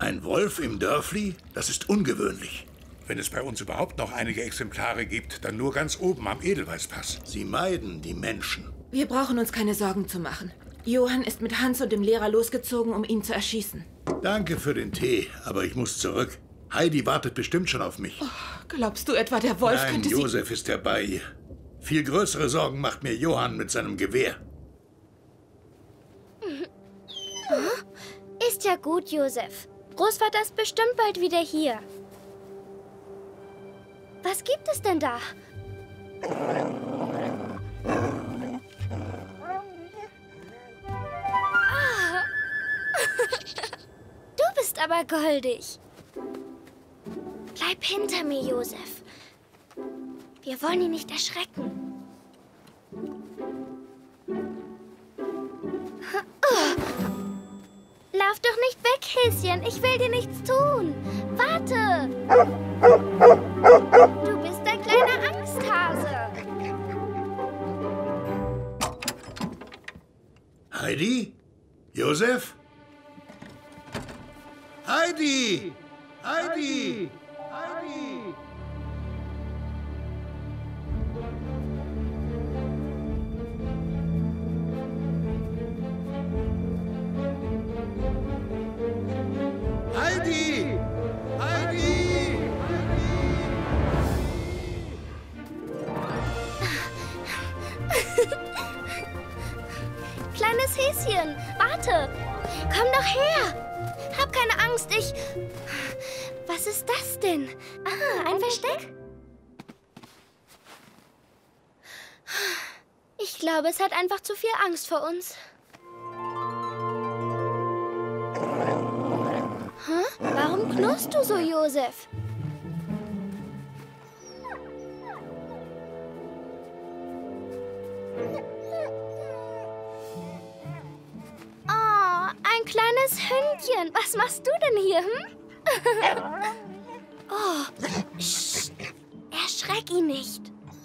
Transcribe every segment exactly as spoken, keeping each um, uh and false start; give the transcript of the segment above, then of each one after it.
Ein Wolf im Dörfli? Das ist ungewöhnlich. Wenn es bei uns überhaupt noch einige Exemplare gibt, dann nur ganz oben am Edelweißpass. Sie meiden die Menschen. Wir brauchen uns keine Sorgen zu machen. Johann ist mit Hans und dem Lehrer losgezogen, um ihn zu erschießen. Danke für den Tee, aber ich muss zurück. Heidi wartet bestimmt schon auf mich. Oh, glaubst du etwa, der Wolf Nein, könnte sie... Josef ist ja bei ihr. Viel größere Sorgen macht mir Johann mit seinem Gewehr. Ist ja gut, Josef. Großvater ist bestimmt bald wieder hier. Was gibt es denn da? Ah. Du bist aber goldig. Bleib hinter mir, Josef. Wir wollen ihn nicht erschrecken. Lauf doch nicht weg, Häschen. Ich will dir nichts tun. Warte. Du bist ein kleiner Angsthase. Heidi? Josef? Heidi! Heidi! Heidi! Heidi! Heidi! Kleines Häschen, warte. Komm doch her. Hab keine Angst, ich... Was ist das denn? Ah, ein Versteck? Ich glaube, es hat einfach zu viel Angst vor uns. Hä? Warum knurrst du so, Josef? Oh, ein kleines Hündchen. Was machst du denn hier, hm? Oh, Psst. Erschreck ihn nicht.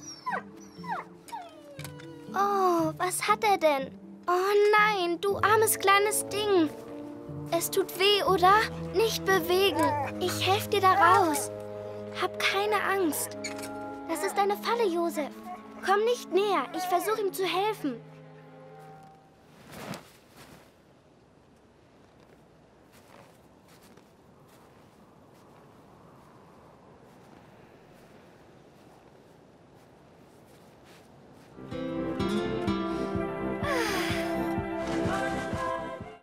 Oh, was hat er denn? Oh nein, du armes kleines Ding. Es tut weh, oder? Nicht bewegen. Ich helfe dir da raus. Hab keine Angst. Das ist eine Falle, Josef. Komm nicht näher. Ich versuche ihm zu helfen.